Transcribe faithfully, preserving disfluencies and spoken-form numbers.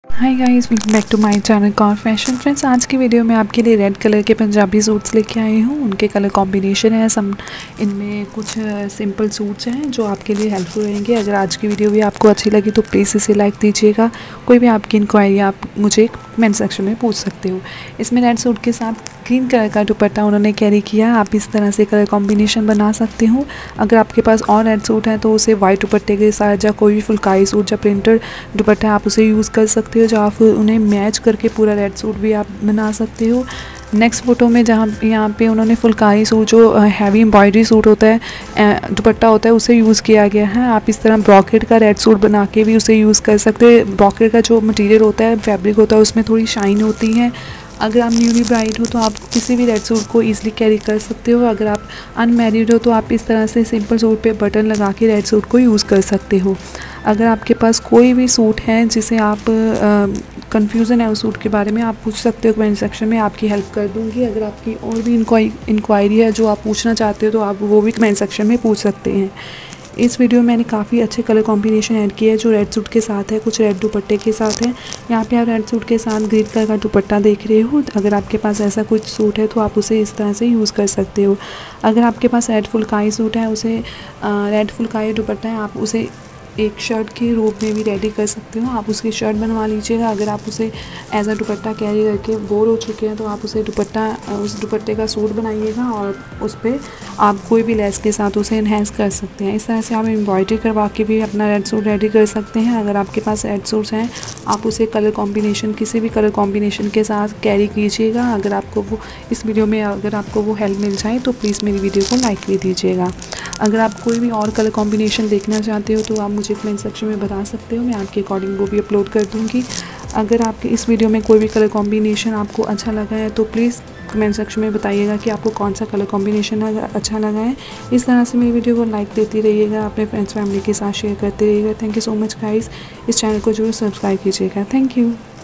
Hi guys, welcome back to my channel Kaur fashion. Friends, आज की video में आपके लिए रेड कलर के पंजाबी सूट्स लेके आई हूँ। उनके कलर कॉम्बिनेशन है सम इनमें कुछ सिंपल सूट्स हैं जो आपके लिए हेल्पफुल रहेंगे। अगर आज की वीडियो भी आपको अच्छी लगी तो प्लीज़ इसे लाइक दीजिएगा। कोई भी आपकी इंक्वायरी आप मुझे कमेंट सेक्शन में पूछ सकते हो। इसमें रेड सूट के साथ ग्रीन कलर का दुपट्टा उन्होंने कैरी किया। आप इस तरह से कलर कॉम्बिनेशन बना सकते हो। अगर आपके पास और रेड सूट है तो उसे वाइट दुपट्टे के साथ या कोई भी फुलकारी सूट या प्रिंटेड दुपट्टा आप उसे यूज़ कर सकते हो, जहाँ फिर उन्हें मैच करके पूरा रेड सूट भी आप बना सकते हो। नेक्स्ट फोटो में जहाँ यहाँ पे उन्होंने फुलकारी सूट जो हैवी एम्ब्रॉयडरी सूट होता है, दुपट्टा होता है, उसे यूज़ किया गया है। आप इस तरह ब्रॉकेट का रेड सूट बना के भी उसे यूज़ कर सकते हैं। ब्रॉकेट का जो मटेरियल होता है, फैब्रिक होता है, उसमें थोड़ी शाइन होती है। अगर आप न्यूली ब्राइड हो तो आप किसी भी रेड सूट को ईजिली कैरी कर सकते हो। अगर आप अनमैरिड हो तो आप इस तरह से सिंपल सूट पे बटन लगा के रेड सूट को यूज़ कर सकते हो। अगर आपके पास कोई भी सूट है जिसे आप कंफ्यूजन है उस सूट के बारे में, आप पूछ सकते हो कमेंट सेक्शन में, आपकी हेल्प कर दूंगी। अगर आपकी और भी इंक्वायरी है जो आप पूछना चाहते हो तो आप वो भी कमेंट सेक्शन में पूछ सकते हैं। इस वीडियो में मैंने काफ़ी अच्छे कलर कॉम्बिनेशन ऐड किए हैं जो रेड सूट के साथ है, कुछ रेड दुपट्टे के साथ है। यहाँ पे आप रेड सूट के साथ ग्रीन कलर का दुपट्टा देख रहे हो। अगर आपके पास ऐसा कुछ सूट है तो आप उसे इस तरह से यूज़ कर सकते हो। अगर आपके पास रेड फुलकारी सूट है, उसे रेड फुलकारी दुपट्टा है, आप उसे एक शर्ट के रूप में भी रेडी कर सकते हो। आप उसकी शर्ट बनवा लीजिएगा। अगर आप उसे एज अ दुपट्टा कैरी करके बोर हो चुके हैं तो आप उसे दुपट्टा उस दुपट्टे का सूट बनाइएगा और उस पर आप कोई भी लेस के साथ उसे इन्हेंस कर सकते हैं। इस तरह से आप एम्ब्रॉयडरी करवा के भी अपना रेड सूट रेडी कर सकते हैं। अगर आपके पास रेड सूट्स हैं, आप उसे कलर कॉम्बिनेशन किसी भी कलर कॉम्बिनेशन के साथ कैरी कीजिएगा। अगर आपको वो इस वीडियो में अगर आपको वो हेल्प मिल जाए तो प्लीज़ मेरी वीडियो को लाइक भी दीजिएगा। अगर आप कोई भी और कलर कॉम्बिनेशन देखना चाहते हो तो आप मुझे कमेंट सेक्शन में बता सकते हो, मैं आपके अकॉर्डिंग वो भी अपलोड कर दूँगी। अगर आपके इस वीडियो में कोई भी कलर कॉम्बिनेशन आपको अच्छा लगा है तो प्लीज़ कमेंट सेक्शन में बताइएगा कि आपको कौन सा कलर कॉम्बिनेशन अच्छा लगा है। इस तरह से मेरी वीडियो को लाइक देती रहिएगा, अपने फ्रेंड्स फैमिली के साथ शेयर करते रहिएगा। Thank you so much guys. इस चैनल को जरूर सब्सक्राइब कीजिएगा। Thank you.